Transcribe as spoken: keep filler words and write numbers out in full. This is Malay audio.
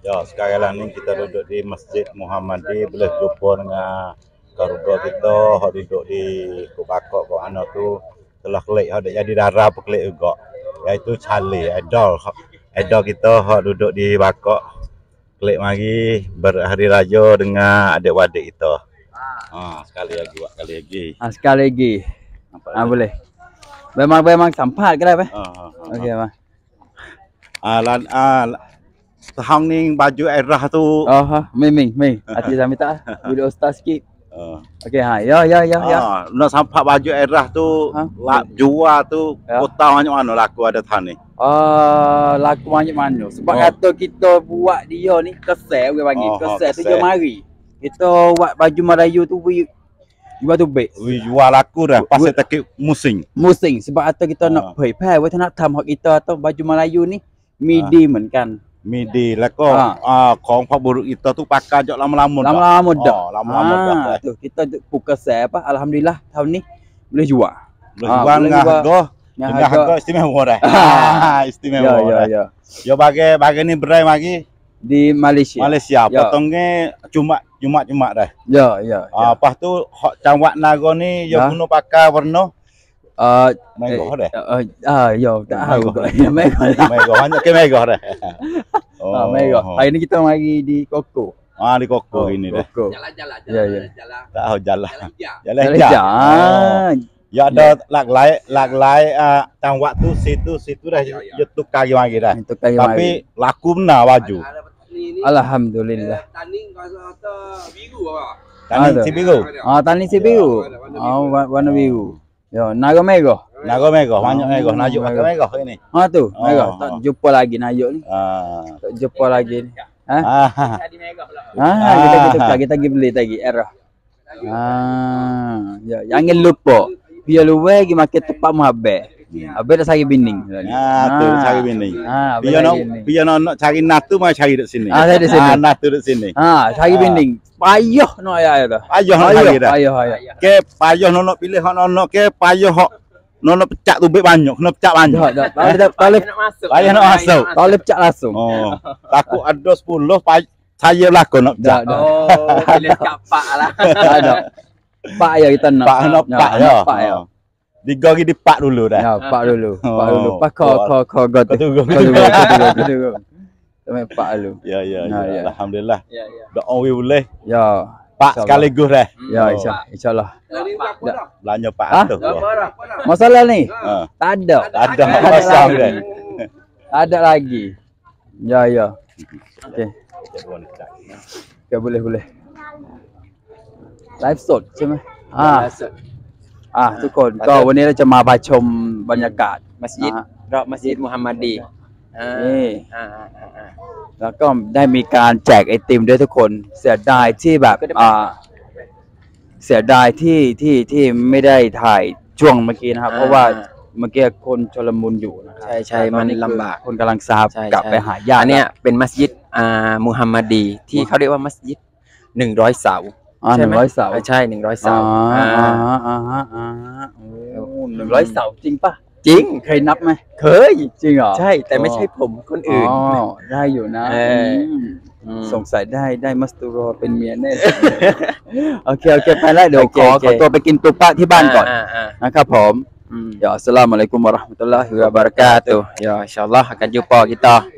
Ya, sekarang ni kita duduk di Masjid Muhammadi, boleh jumpa dengan keluarga kita yang duduk di Kubakok kok ana tu telah klik ada jadi darah peklik juga. Iaitu Charlie, idol. Idol kita yang duduk di Bakok. Klik mari berhari raya dengan adik-adik kita. Ha, sekali lagi buat kali lagi. Ah, sekali lagi. Ah, boleh. Memang memang sampat ke dah, Pak? Ha, ha, ha. Okey, Bang. Ah, lan ah tahang ni baju erah tu. Oh, ha, ming ming. Hati saya minta video ustaz sikit. Uh, Okey, ha. Ya, ya, ya, ya. ah, nak sampai baju erah tu, Ha? lak jual tu, Ya. kota banyak mana laku ada tahun ni. Ah, laku banyak mana. Sebab Oh. kata kita buat dia ni kesel orang panggil. Oh, Kesel tu kesel. je mari. Kita buat baju Melayu tu we jual tu baik. Wi jual laku dah, pasal tak musim. Musim sebab atau kita Ah. nak pai pai kita nak tam hak kita atau baju Melayu ni midi hemunkan. Midi lah ko. Ha. Ah, kong pak buruk kita tu pakai jok lama-lama dah. Lama-lama dah. Oh, lama-lama dah. Ah, tu kita buka sel apa alhamdulillah tahun ni boleh jual. Boleh Ah, jual boleh dengan jual. harga, Yang dengan harga istimewa dah. Ah. Istimewa Ya, ya, dah. ya. Yo bagai bagai ni berai mari Di Malaysia. Malaysia, Ya. potongnya cuma cuma cuma dah. Ya, ya. Ah, lepas tu hak cawak naga ni yo Ya. guna pakai warna Ah, megah dah. ah, ah, ya, tak tahu kok. Megah. Megah banyak ke megah dah. Ah, megah. Hari ni kita mari di Koko. Ah, di Koko ini dah. Koko. Jalan-jalan, Ya, ya. jalan-jalan. Tak tahu jalan. Jalan hijau. Jalan Jalan hijau. hijau. Oh. Ah, Ya ada lag lai lag lai ah cawak tu situ situ dah Ya, ya. yo tukar mari dah. itu kayu Tapi laku benar baju. Ada dapat ni ni. Alhamdulillah. eh, Tanding kata biru apa? Tani Ada. si biru. Ah, tani si biru. Warna- warna Ah, biru. wa- warna biru. Ya, naga merah. Naga megah, banyak Oh, megah, najuk pakai megah. megah ini. Ha tu, Oh. merah. Tak jumpa lagi najuk ni. Ah. Tak jumpa lagi ni. Ha? Ah. Jadi merah pula. Ah, kita kita kita, kita pergi beli lagi erah. Ah, ya, jangan lupa. Biar luwe pergi makan tempat muhabbat. Habis dah cari binding. Ah, tu cari bini. Ah, Biar nak biar nak nak cari natu mah cari dekat sini. Ah, saya di sini. Ah, natu dekat sini. Ah, cari Ah. binding. Payah nak ayah dah. Payah nak cari dah. Payah, payah. Ke payah nak nak pilih hak nak nak ke payah hak nak nak pecak tu banyak, kena pecak banyak. Dah, dah. Tak boleh tak boleh nak masuk. Payah nak masuk. tak boleh pecah langsung. Oh, takut ada sepuluh pay- saya berlakon nak Dah, pecak. dah. Oh, pilih kapak lah. Tak ada. Pak ya kita nak. Pak nak pak ya. Pak ya. Digori di pak dulu dah. Ya, pak dulu. Pak Oh, dulu. Pak kau kau kau kau Kau tu. tunggu. Kau tunggu, kau tunggu, kau tunggu. Sampai pak dulu. Ya ya Nah, ya. ya. Alhamdulillah. Ya, ya. Doa we boleh. Ya. Pak InsyaAllah. sekaligus dah. Ya, Oh. insya insyaallah. Hari ni berapa dah? Belanja pak Ah? atas. Berapa dah? Masalah ni Ha. tak ada. Tak ada Ada pasang lagi. dah. Tak ada lagi. Ya, ya. Okey. Okay, boleh boleh. Live สด ใช่ไหม อ่า อ่าทุกคนก็วันนี้เราจะมาพาชมบรรยากาศมัสยิดนะฮะรอบมัสยิดมุฮัมมัดีอ่านี่อ่าอ่าอ่าอ่าแล้วก็ได้มีการแจกไอติมด้วยทุกคน เสียดายที่แบบอ่าเสียดายที่ที่ที่ไม่ได้ถ่ายช่วงเมื่อกี้นะครับ เพราะว่าเมื่อกี้คนชลมุนอยู่นะครัใช่ใช่มันลำบากคนกำลังซาบใช่กลับใช่ไปหาญาติอันเนี้ยเป็นมัสยิดอ่ามุฮัมมัดีที่เขาเรียกว่ามัสยิดหนึ่งร้อยเสาอ่าหนึ่งร้อยเสาใช่หนึ่งร้อยเสาอ่าอ่าอ่าอ่าอ่าอ่าโอ้หนึ่งร้อยเสาจริงปะจริงเคยนับไหมเคยจริงเหรอใช่แต่ไม่ใช่ผมคนอื่นอ๋อได้อยู่นะเออมอืมสงสัยได้ได้มัสตูโรเป็นเมียแน่ โอเคโอเคไปแล้วเดี๋ยวโอขเคอโอเคขอตัวไปกินตุ๊ปะที่บ้านก่อนอ่าอ่านะครับผมอืม Ya, assalamualaikum warahmatullahi wabarakatuh. Ya, insyaAllah akan jumpa kita